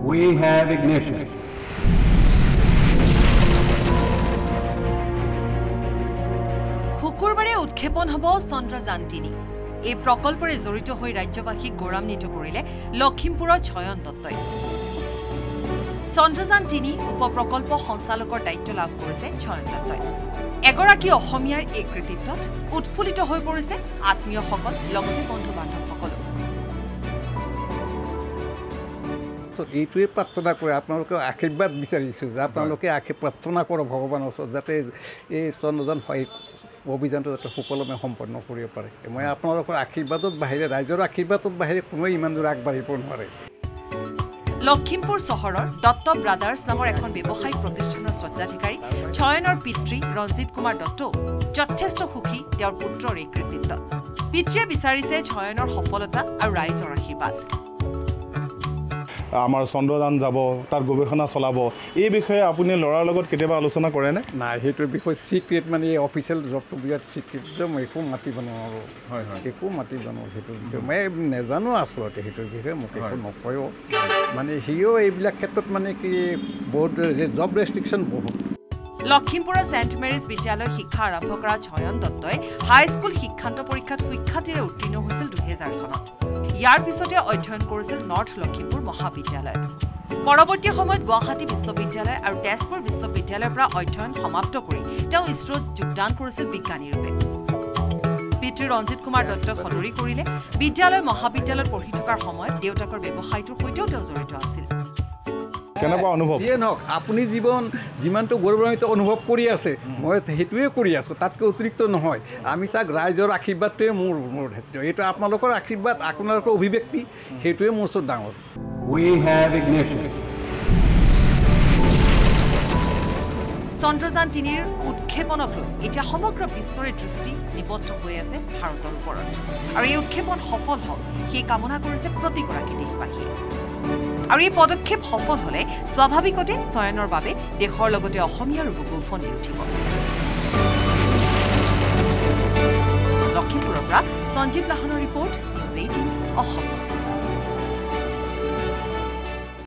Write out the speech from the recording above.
We have ignition. শুকুৰবাৰে উৎক্ষেপণ হ'ব চন্দ্ৰযান ৩ এই প্ৰকল্পৰে জড়িত হৈ ৰাজ্যবাসীক গৌৰৱান্বিত কৰিলে লখিমপুৰৰ ছয়ন দত্তই চন্দ্ৰযান ৩ উপপ্ৰকল্প সঞ্চালকৰ দায়িত্ব লাভ কৰিছে ছয়ন দত্তই এগৰাকী অসমীয়াৰ এই কৃতিত্বত উৎফুল্লিত হৈ পৰিছে আত্মীয়সকল লগতে বন্ধু বান্ধৱসকল এইটোৱে প্ৰাৰ্থনা কৰে আপোনালোকে আশীৰ্বাদ বিচাৰিছোঁ যে আপোনালোকে প্ৰাৰ্থনা কৰক ভগৱানৰ ওচৰত যাতে এই চন্দ্ৰযান অভিযানটো যাতে সুকলমে সম্পন্ন কৰিব পাৰে মই আপোনালোকৰ আশীৰ্বাদত বাহিৰে ৰাইজৰ আশীৰ্বাদত বাহিৰে কোনোৱে ইমান দূৰ আগবাঢ়িব নোৱাৰে লখিমপুৰ চহৰৰ দত্ত ব্ৰাদাৰ্ছ নামৰ এখন ব্যৱসায়িক প্ৰতিষ্ঠানৰ স্বত্বাধিকাৰী ছয়নৰ পিতৃ ৰঞ্জিত কুমাৰ দত্ত যথেষ্ট সুখী তেওঁৰ পুত্ৰৰ এই কৃতিত্ব পিতৃয়ে বিচাৰিছে ছয়নৰ সফলতা আৰু ৰাইজৰ আশীৰ্বাদ আমাৰ চন্দ্ৰযান যাব তাৰ গৱেষণা চলাব এই বিষয়ে আপুনি লৰাৰ লগত কেতিয়াবা আলোচনা কৰে নে নাই সেইটোৰ বিষয়ে সিক্ৰেট মানে এই অফিচিয়েল জবটো বিৰাট সিক্ৰেট যে মই একো মাতিব নোৱাৰোঁ হয় হয় একো মাতিব নোৱাৰোঁ সেইটোৰ বিষয়ে মই নেজানো আচলতে সেইটোৰ বিষয়ে মোক একো নকয়ও মানে সিও এইবিলাক ক্ষেত্ৰত মানে কি বহুত জব ৰেষ্ট্ৰিকশ্যন বহুত লখিমপুৰৰ ছেণ্ট মেৰিজ বিদ্যালয় শিক্ষা আৰম্ভ কৰা ছয়ন দত্তই হাইস্কুল শিক্ষান্ত পৰীক্ষাত সুখ্যাতিৰে উত্তীৰ্ণ হৈছিল 2000 চনত ইয়াৰ পিছতে অধ্যয়ন কৰিছিল নৰ্থ লখিমপুৰ মহাবিদ্যালয় পৰৱৰ্তী সময়ত গুৱাহাটী বিশ্ববিদ্যালয় আৰু তেজপুৰ বিশ্ববিদ্যালয়ৰ পৰা অধ্যয়ন সমাপ্ত কৰি তেওঁ ইছৰোত যোগদান কৰিছিল বিজ্ঞানী ৰূপে পিতৃ ৰঞ্জিত কুমাৰ দত্তই সদৰি কৰিলে বিদ্যালয় মহাবিদ্যালয়ত পঢ়ি থকাৰ সময়ত দেউতাকৰ ব্যৱসায়টোৰ সৈতেও তেওঁ জড়িত আছিল কেনেকুৱা অনুভৱ যিয়ে নহওক আপুনি জীৱন যিমানটো গৌৰৱান্বিত অনুভৱ কৰি আছে মই সেইটোৱে কৰি আছোঁ তাতকৈ অতিৰিক্ত নহয় আমি চাওক ৰাইজৰ আশীৰ্বাদটোৱে মোৰ এইটো আপোনালোকৰ আশীৰ্বাদ আপোনালোকৰ অভিব্যক্তি সেইটোৱে মোৰ ওচৰত ডাঙৰ We have ignition. চন্দ্ৰযান ৩ৰ উৎক্ষেপণক লৈ এতিয়া সমগ্ৰ বিশ্বৰে দৃষ্টি নিবদ্ধ হৈ আছে ভাৰতৰ ওপৰত আৰু এই উৎক্ষেপণ সফল হওক সেই কামনা কৰিছে প্ৰতিগৰাকী দেশবাসীয়ে আৰু এই পদক্ষেপ সফল হলে স্বাভাৱিকতে ছয়নৰ বাবে দেশৰ লগতে অসমীয়াৰ বুকু উফন্দি উঠিব লখিমপুৰৰ পৰা সঞ্জীৱ লাহনৰ ৰিপৰ্ট নিউজ 18 অসম